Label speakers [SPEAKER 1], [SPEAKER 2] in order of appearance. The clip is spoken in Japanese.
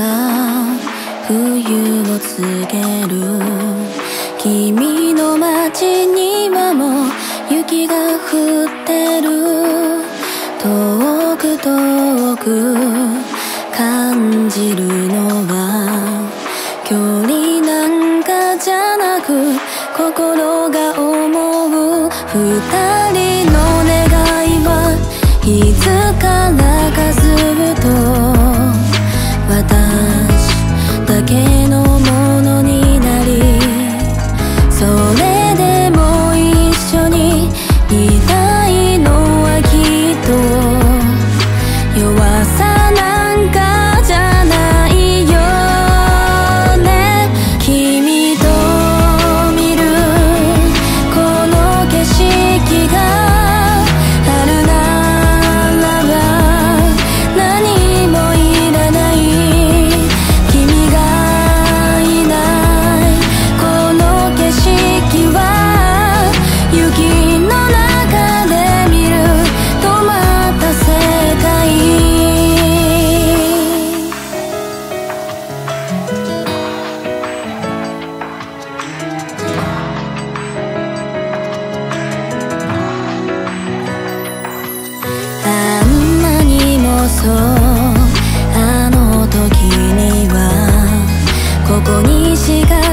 [SPEAKER 1] 冬を告げる。君の街にはもう雪が降ってる。遠く遠く感じるのは距離なんかじゃなく心が思う。二人の願いはいつからかずっと私だけのものになり、それでも一緒にいたいのはきっと弱さなんかじゃないよね。君と見るこの景色があるならば何もいらない。君がいないこの景色は雪の中で見る止まった世界。あんなにもそうあの時にはここにしか